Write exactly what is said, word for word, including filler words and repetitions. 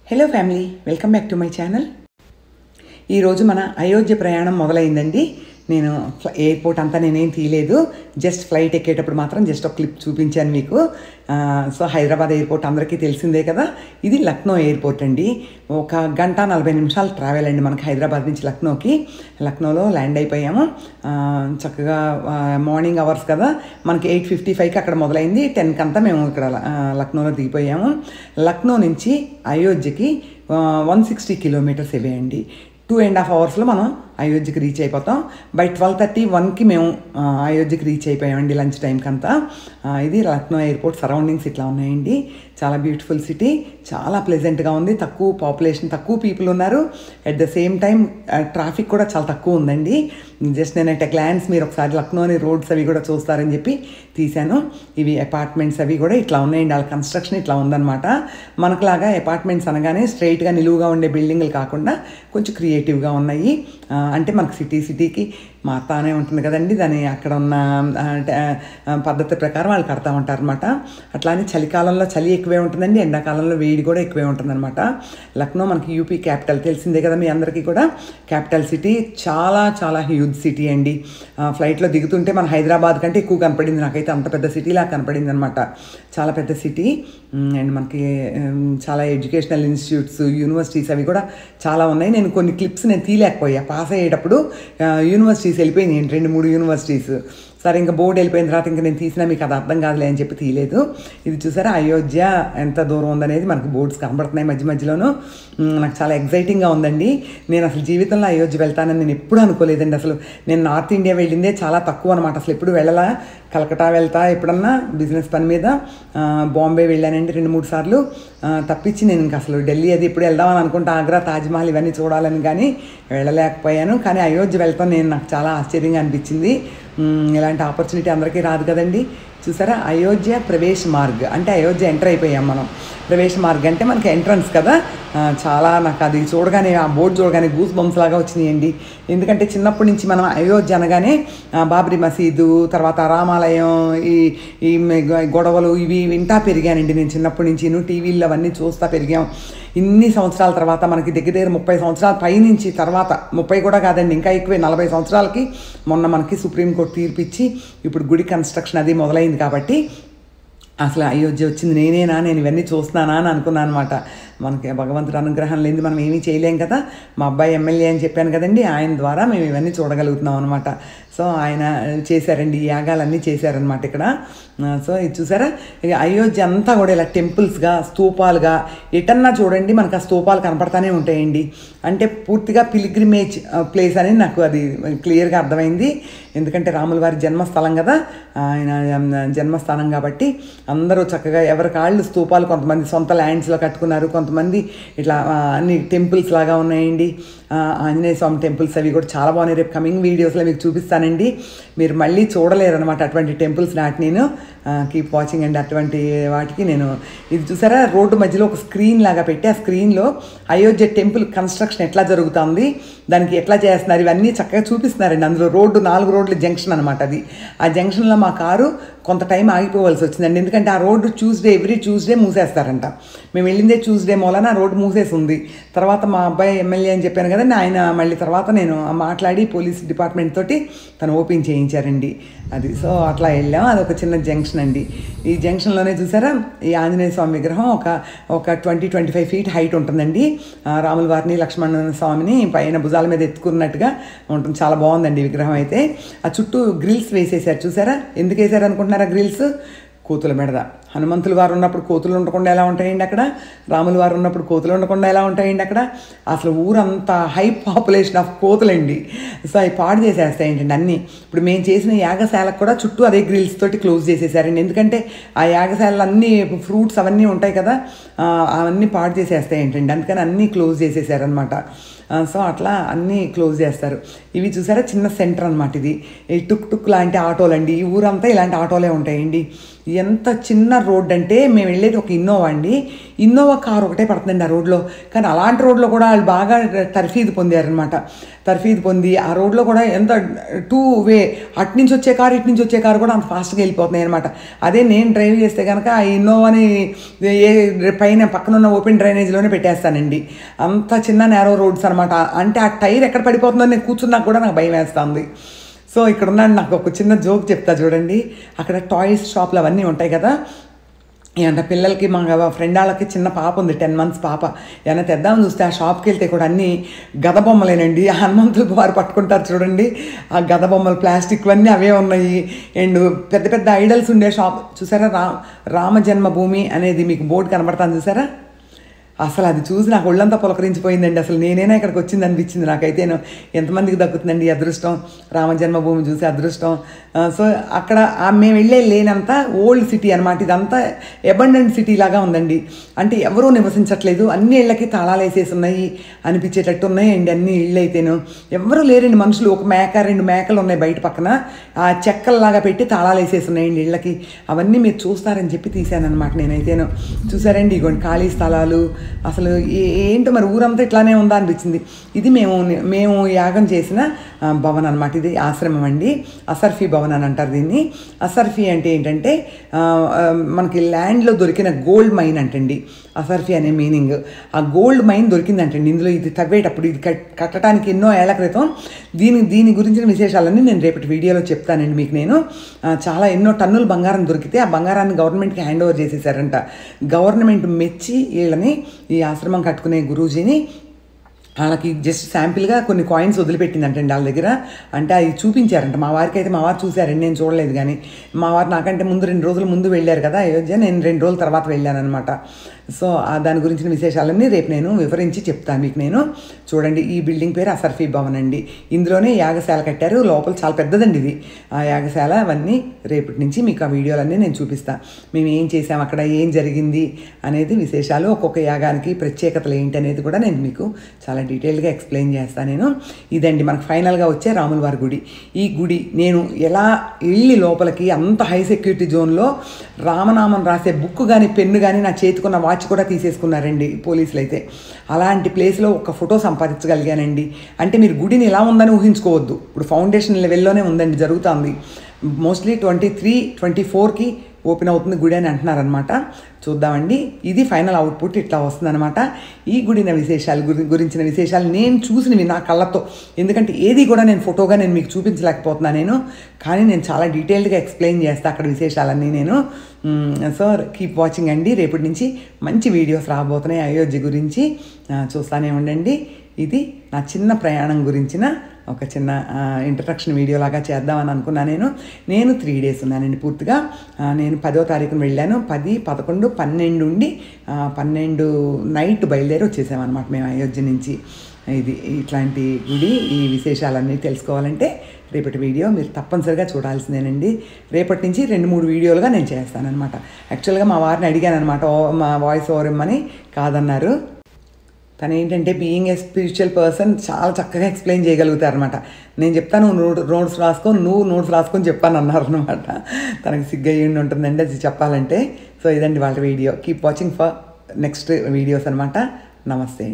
Hello family, welcome back to my channel. ఈరోజు మన అయోధ్య ప్రయాణం మొదలైందండి. నేను ఎయిర్పోర్ట్ అంతా నేనేం తీయలేదు, జస్ట్ ఫ్లైట్ ఎక్కేటప్పుడు మాత్రం జస్ట్ ఒక క్లిప్ చూపించాను మీకు. సో హైదరాబాద్ ఎయిర్పోర్ట్ అందరికీ తెలిసిందే కదా. ఇది లక్నో ఎయిర్పోర్ట్ అండి. ఒక గంట నలభై నిమిషాలు ట్రావెల్ అండి మనకి హైదరాబాద్ నుంచి లక్నోకి. లక్నోలో ల్యాండ్ అయిపోయాము. చక్కగా మార్నింగ్ అవర్స్ కదా, మనకి ఎయిట్ ఫిఫ్టీ ఫైవ్కి అక్కడ మొదలైంది. టెన్కి అంతా మేము ఇక్కడ లక్నోలో దిగిపోయాము. లక్నో నుంచి అయోధ్యకి వన్ సిక్స్టీ కిలోమీటర్స్ ఇవే అండి. టూ అండ్ హాఫ్ అవర్స్లో మనం అయోధ్యకి రీచ్ అయిపోతాం. బై ట్వెల్వ్ థర్టీ వన్కి మేము అయోధ్యకి రీచ్ అయిపోయామండి లంచ్ టైంకి అంతా. ఇది లక్నో ఎయిర్పోర్ట్ సరౌండింగ్స్ ఇట్లా ఉన్నాయండి. చాలా బ్యూటిఫుల్ సిటీ, చాలా ప్లెజెంట్గా ఉంది. తక్కువ పాపులేషన్, తక్కువ పీపుల్ ఉన్నారు. At the same time traffic కూడా చాలా తక్కువ ఉందండి. జస్ట్ నేను అట్ గ్లాన్స్ మీరు ఒకసారి లక్నోని రోడ్స్ అవి కూడా చూస్తారని చెప్పి తీశాను. ఇవి అపార్ట్మెంట్స్ అవి కూడా ఇట్లా ఉన్నాయండి. వాళ్ళ కన్స్ట్రక్షన్ ఇట్లా ఉందన్నమాట. మనకులాగా అపార్ట్మెంట్స్ అనగానే స్ట్రైట్గా నిలువుగా ఉండే బిల్డింగ్లు కాకుండా కొంచెం క్రియేటివ్గా ఉన్నాయి. అంటే మనకు సిటీ సిటీకి మారుతానే ఉంటుంది కదండి, దాని అక్కడ ఉన్న పద్ధతి ప్రకారం వాళ్ళు కడతా ఉంటారు అనమాట. అట్లానే చలికాలంలో చలి ఎక్కువే ఉంటుందండి, ఎండాకాలంలో వేడి కూడా ఎక్కువే ఉంటుందన్నమాట. లక్నో మనకి యూపీ క్యాపిటల్ తెలిసిందే కదా మీ అందరికీ కూడా. క్యాపిటల్ సిటీ, చాలా చాలా హ్యూజ్ సిటీ అండి. ఫ్లైట్లో దిగుతుంటే మన హైదరాబాద్ కంటే ఎక్కువ కనపడింది నాకైతే. అంత పెద్ద సిటీలా కనపడింది అనమాట. చాలా పెద్ద సిటీ. అండ్ మనకి చాలా ఎడ్యుకేషనల్ ఇన్స్టిట్యూట్స్, యూనివర్సిటీస్ అవి కూడా చాలా ఉన్నాయి. నేను కొన్ని క్లిప్స్ నేను తీయలేకపోయా. పాస్ అయ్యేటప్పుడు యూనివర్సిటీస్ వెళ్ళిపోయినాయి, రెండు మూడు యూనివర్సిటీస్. సరే ఇంకా బోర్డు వెళ్ళిపోయిన తర్వాత ఇంకా నేను తీసినా మీకు అది అర్థం కాదులే అని చెప్పి తీయలేదు. ఇది చూసారా అయోధ్య ఎంత దూరం ఉందనేది మనకు బోర్డ్స్ కనబడుతున్నాయి మధ్య మధ్యలోనూ. నాకు చాలా ఎగ్జైటింగ్గా ఉందండి. నేను అసలు జీవితంలో అయోధ్య వెళ్తానని నేను ఎప్పుడు అనుకోలేదండి. అసలు నేను నార్త్ ఇండియా వెళ్ళిందే చాలా తక్కువ అనమాట. అసలు ఎప్పుడు వెళ్ళలా. కలకటా వెళ్తా ఎప్పుడన్నా బిజినెస్ పని మీద. బాంబే వెళ్ళానండి రెండు మూడు సార్లు. తప్పించి నేను ఇంకా అసలు ఢిల్లీ అది ఎప్పుడు వెళ్దామని అనుకుంటా, ఆగ్రా, తాజ్మహల్ ఇవన్నీ చూడాలని కానీ వెళ్ళలేకపోయాను. కానీ అయోధ్య వెళ్తాను నేను, నాకు చాలా ఆశ్చర్యంగా అనిపించింది. ఇలాంటి ఆపర్చునిటీ అందరికీ రాదు కదండి. చూసారా అయోధ్య ప్రవేశ్ మార్గ్ అంటే అయోధ్య ఎంటర్ అయిపోయాం మనం. ప్రవేశ్ మార్గ్ అంటే మనకి ఎంట్రన్స్ కదా. చాలా నాకు అది చూడగానే, ఆ బోర్డు చూడగానే గూస్ బంప్స్ లాగా వచ్చినాయండి. ఎందుకంటే చిన్నప్పటి నుంచి మనం అయోధ్య అనగానే బాబ్రీ మసీదు, తర్వాత రామాలయం, ఈ ఈ గొడవలు ఇవి వింటా పెరిగానండి నేను చిన్నప్పటి నుంచి. టీవీల్లో అవన్నీ చూస్తా పెరిగాం. ఇన్ని సంవత్సరాల తర్వాత మనకి దగ్గర దగ్గర ముప్పై సంవత్సరాల పైనుంచి తర్వాత, ముప్పై కూడా కాదండి ఇంకా ఎక్కువే, నలభై సంవత్సరాలకి మొన్న మనకి సుప్రీంకోర్టు తీర్పిచ్చి ఇప్పుడు గుడి కన్స్ట్రక్షన్ అది మొదలైంది కాబట్టి అసలు అయోధ్య వచ్చింది నేనేనా, నేను ఇవన్నీ చూస్తున్నానా అని అనుకున్నాను అనమాట. మనకి భగవంతుడు అనుగ్రహం లేని మనం ఏమీ చేయలేం కదా. మా అబ్బాయి ఎమ్మెల్యే అని చెప్పాను కదండి, ఆయన ద్వారా మేము ఇవన్నీ చూడగలుగుతున్నాం అనమాట. సో ఆయన చేశారండి, ఈ యాగాలన్నీ చేశారనమాట ఇక్కడ. సో ఇది చూసారా, ఇక అయోధ్య అంతా కూడా ఇలా టెంపుల్స్గా, స్తూపాలుగా, ఎటన్నా చూడండి మనకు ఆ స్తూపాలు కనపడతానే ఉంటాయండి. అంటే పూర్తిగా పిలిగ్రిమేజ్ ప్లేస్ అని నాకు అది క్లియర్గా అర్థమైంది. ఎందుకంటే రాముల వారి జన్మస్థలం కదా, ఆయన జన్మస్థానం కాబట్టి అందరూ చక్కగా ఎవరి కాళ్ళు స్తూపాలు, కొంతమంది సొంత ల్యాండ్స్లో కట్టుకున్నారు, కొంతమంది ఇట్లా అన్ని టెంపుల్స్ లాగా ఉన్నాయండి. ఆంజనేయ స్వామి టెంపుల్స్ అవి కూడా చాలా బాగున్నాయి. రేపు కమింగ్ వీడియోస్లో మీకు చూపిస్తానండి. మీరు మళ్ళీ చూడలేరు అనమాట అటువంటి టెంపుల్స్ నాటి. నేను కీప్ వాచింగ్ అండి అటువంటి వాటికి. నేను ఇది చూసారా రోడ్డు మధ్యలో ఒక స్క్రీన్ లాగా పెట్టి, ఆ స్క్రీన్లో అయోధ్య టెంపుల్ కన్స్ట్రక్షన్ ఎట్లా జరుగుతుంది, దానికి ఎట్లా చేస్తున్నారు ఇవన్నీ చక్కగా చూపిస్తున్నారండి. అందులో రోడ్డు, నాలుగు రోడ్ల జంక్షన్ అనమాట అది. ఆ జంక్షన్లో మా కారు కొంత టైం ఆగిపోవాల్సి వచ్చిందండి. ఎందుకంటే ఆ రోడ్డు ట్యూస్డే, ఎవ్రీ ట్యూస్డే మూసేస్తారంట. మేము వెళ్ళిందే ట్యూస్డే మూలన ఆ రోడ్డు మూసేసి ఉంది. తర్వాత మా అబ్బాయి ఎమ్మెల్యే అని చెప్పాను కదండి, ఆయన మళ్ళీ తర్వాత నేను మాట్లాడి పోలీస్ డిపార్ట్మెంట్ తోటి తను ఓపెన్ చేయించారండి అది. సో అట్లా వెళ్ళాము. అది ఒక చిన్న జంక్షన్ అండి. ఈ జంక్షన్లోనే చూసారా ఈ ఆంజనేయ స్వామి విగ్రహం ఒక ఒక twenty twenty five feet height ఉంటుందండి. రాముల వారిని, లక్ష్మణ స్వామిని పైన భుజాల మీద ఎత్తుకున్నట్టుగా ఉంటుంది. చాలా బాగుందండి విగ్రహం అయితే. ఆ చుట్టూ గ్రిల్స్ వేసేసారు చూసారా. ఎందుకు వేసారు అనుకుంటున్నారా గ్రిల్స్? కోతుల బెడద. హనుమంతుల వారు ఉన్నప్పుడు కోతులు ఉండకుండా ఎలా ఉంటాయండి అక్కడ, రాముల వారు ఉన్నప్పుడు కోతులు ఉండకుండా ఎలా ఉంటాయండి అక్కడ. అసలు ఊరంతా హై పాపులేషన్ ఆఫ్ కోతులండి. సో అవి పాడు చేసేస్తాయి ఏంటండి అన్నీ. ఇప్పుడు మేము చేసిన యాగశాలకు కూడా చుట్టూ అదే గ్రిల్స్ తోటి క్లోజ్ చేసేసారండి. ఎందుకంటే ఆ యాగశాలలో అన్నీ ఫ్రూట్స్ అవన్నీ ఉంటాయి కదా, అవన్నీ పాడు చేసేస్తాయి ఏంటండి, అందుకని అన్నీ క్లోజ్ చేసేసారనమాట. సో అట్లా అన్నీ క్లోజ్ చేస్తారు. ఇవి చూసారా చిన్న సెంటర్ అనమాట ఇది. ఈ టుక్ టుక్ లాంటి ఆటోలు అండి. ఈ ఊరంతా ఇలాంటి ఆటోలే ఉంటాయండి. ఎంత చిన్న రోడ్ అంటే మేము వెళ్ళేది ఒక ఇన్నోవా అండి. ఇన్నోవా కార్ ఒకటే పడుతుందండి ఆ రోడ్లో. కానీ అలాంటి రోడ్లో కూడా వాళ్ళు బాగా తర్ఫీదు పొందారనమాట. తర్ఫీదు పొంది ఆ రోడ్లో కూడా ఎంత టూ వే, అటు నుంచి వచ్చే కారు ఇటు నుంచి వచ్చే కారు కూడా అంత ఫాస్ట్గా వెళ్ళిపోతున్నాయి అనమాట. అదే నేను డ్రైవ్ చేస్తే కనుక ఆ ఇన్నోవాని ఏ పైన పక్కన ఉన్న ఓపెన్ డ్రైనేజ్లోనే పెట్టేస్తానండి. అంత చిన్న నేరో రోడ్స్ అనమాట. అంటే ఆ టైర్ ఎక్కడ పడిపోతుందో నేను కూర్చున్నా కూడా నాకు భయం వేస్తుంది. సో ఇక్కడ ఉన్నాను, నాకు ఒక చిన్న జోక్ చెప్తా చూడండి. అక్కడ టాయ్స్ షాప్లు అవన్నీ ఉంటాయి కదా, ఏమంటే పిల్లలకి మా ఫ్రెండ్ వాళ్ళకి చిన్న పాప ఉంది, టెన్ మంత్స్ పాప. ఏమైనా తెద్దామని చూస్తే ఆ షాప్కి వెళ్తే కూడా అన్నీ గద బొమ్మలేనండి. హనుమంతులు వారు పట్టుకుంటారు చూడండి, ఆ గద బొమ్మలు ప్లాస్టిక్ అన్నీ అవే ఉన్నాయి. అండ్ పెద్ద పెద్ద ఐడల్స్ ఉండే షాప్ చూసారా, రా రామ జన్మభూమి అనేది మీకు బోర్డు కనబడతాను చూసారా. అసలు అది చూసి నాకు ఒళ్ళంతా పులకరించిపోయిందండి. అసలు నేనైనా ఇక్కడికి వచ్చింది అనిపించింది నాకైతేను. ఎంతమందికి దక్కుతుందండి అదృష్టం, రామ జన్మభూమి చూసి అదృష్టం. సో అక్కడ మేము వెళ్ళే లేనంత ఓల్డ్ సిటీ అనమాట. ఇదంతా అబండెంట్ సిటీ లాగా ఉందండి. అంటే ఎవరూ నివసించట్లేదు, అన్ని ఇళ్ళకి తాళాలు వేసేసి ఉన్నాయి అనిపించేటట్టు ఉన్నాయండి అన్ని ఇళ్ళు అయితేను. ఎవరూ లేరండి మనుషులు. ఒక మేక రెండు మేకలు ఉన్నాయి బయట పక్కన, ఆ చెక్కల్లాగా పెట్టి తాళాలు వేసేసి ఉన్నాయండి ఇళ్ళకి. అవన్నీ మీరు చూస్తారని చెప్పి తీశాను అనమాట నేనైతేను. చూసారండి ఇగోండి ఖాళీ స్థలాలు. అసలు ఏంటో మరి ఊరంతా ఇట్లానే ఉందా అనిపించింది. ఇది మేము మేము యాగం చేసిన భవన్ అనమాట. ఇది ఆశ్రమం అండి, అసర్ఫీ భవన్ అని అంటారు దీన్ని. అసర్ఫీ అంటే ఏంటంటే మనకి ల్యాండ్లో దొరికిన గోల్డ్ మైన్ అంటండి అసర్ఫీ అనే మీనింగ్. ఆ గోల్డ్ మైన్ దొరికిందంటండి ఇందులో. ఇది తవ్వేటప్పుడు ఇది కట్టడానికి ఎన్నో ఏళ్ల క్రితం. దీని దీని గురించిన విశేషాలన్నీ నేను రేపటి వీడియోలో చెప్తానండి మీకు. నేను చాలా ఎన్నో టన్నులు బంగారం దొరికితే ఆ బంగారాన్ని గవర్నమెంట్కి హ్యాండ్ ఓవర్ చేసేసారంట. గవర్నమెంట్ మెచ్చి వీళ్ళని, ఈ ఆశ్రమం కట్టుకునే గురూజీని, వాళ్ళకి జస్ట్ శాంపిల్గా కొన్ని కాయిన్స్ వదిలిపెట్టిందంటండి వాళ్ళ దగ్గర. అంటే అవి చూపించారంట మా వారికి. అయితే మా వారు చూశారండి, నేను చూడలేదు. కానీ మా వారు నాకంటే ముందు రెండు రోజుల ముందు వెళ్ళారు కదా అయోధ్య, నేను రెండు రోజుల తర్వాత వెళ్ళాను అనమాట. సో దాని గురించిన విశేషాలన్నీ రేపు నేను వివరించి చెప్తాను మీకు నేను. చూడండి, ఈ బిల్డింగ్ పేరు అసర్ఫీ భవన్ అండి. ఇందులోనే యాగశాల కట్టారు. లోపల చాలా పెద్దదండి ఇది ఆ యాగశాల. అవన్నీ రేపటి నుంచి మీకు ఆ వీడియోలన్నీ నేను చూపిస్తాను. మేము ఏం చేసాం అక్కడ, ఏం జరిగింది అనేది విశేషాలు, ఒక్కొక్క యాగానికి ప్రత్యేకతలు ఏంటి అనేది కూడా నేను మీకు చాలా డీటెయిల్గా ఎక్స్ప్లెయిన్ చేస్తాను నేను. ఇదండి మనకు ఫైనల్గా వచ్చే రాముల వారి గుడి. ఈ గుడి నేను ఎలా వెళ్ళి లోపలికి, అంత హై సెక్యూరిటీ జోన్లో రామనామం రాసే బుక్ కానీ పెన్ను కానీ నా చేతికున్న వాచ్ కూడా తీసేసుకున్నారండి పోలీసులు అయితే. అలాంటి ప్లేస్లో ఒక ఫోటో సంపాదించగలిగానండి. అంటే మీరు గుడిని ఎలా ఉందని ఊహించుకోవద్దు. ఇప్పుడు ఫౌండేషన్ లెవెల్లోనే ఉందండి, జరుగుతుంది. మోస్ట్లీ ట్వంటీ త్రీ ట్వంటీ ఫోర్కి ఓపెన్ అవుతుంది గుడి అని అంటున్నారనమాట. చూద్దామండి. ఇది ఫైనల్ అవుట్పుట్ ఇట్లా వస్తుందన్నమాట. ఈ గుడిన విశేషాలు గురి గురించిన విశేషాలు నేను చూసినవి నా కళ్ళతో. ఎందుకంటే ఏది కూడా నేను ఫోటోగా నేను మీకు చూపించలేకపోతున్నాను నేను. కానీ నేను చాలా డీటెయిల్డ్గా ఎక్స్ప్లెయిన్ చేస్తాను అక్కడ విశేషాలన్నీ నేను. సో కీప్ వాచింగ్ అండి. రేపటి నుంచి మంచి వీడియోస్ రాబోతున్నాయి అయోధ్య గురించి, చూస్తూనే ఉండండి. ఇది నా చిన్న ప్రయాణం గురించిన ఒక చిన్న ఇంట్రడక్షన్ వీడియో లాగా చేద్దామని అనుకున్నా నేను. నేను త్రీ డేస్ ఉన్నానండి పూర్తిగా. నేను పదో తారీఖున వెళ్ళాను. పది పదకొండు పన్నెండు ఉండి పన్నెండు నైట్ బయలుదేరి వచ్చేసామన్నమాట మేము అయోధ్య నుంచి. ఇది ఇట్లాంటి గుడి. ఈ విశేషాలన్నీ తెలుసుకోవాలంటే రేపటి వీడియో మీరు తప్పనిసరిగా చూడాల్సిందేనండి. రేపటి నుంచి రెండు మూడు వీడియోలుగా నేను చేస్తానన్నమాట. యాక్చువల్గా మా వారిని అడిగాను అనమాట, మా వాయిస్ ఓవర్ ఇమ్మని. కాదన్నారు. తను ఏంటంటే బీయింగ్ ఏ స్పిరిచువల్ పర్సన్ చాలా చక్కగా ఎక్స్ప్లెయిన్ చేయగలుగుతారు అనమాట. నేను చెప్తాను, నువ్వు నోట్స్ రాసుకొని నువ్వు నోట్స్ రాసుకొని చెప్పాను అన్నారు అనమాట. తనకు సిగ్గయ్యండి ఉంటుందండి అది చెప్పాలంటే. సో ఇదండి వాళ్ళ video. Keep watching for next videos అనమాట. నమస్తే.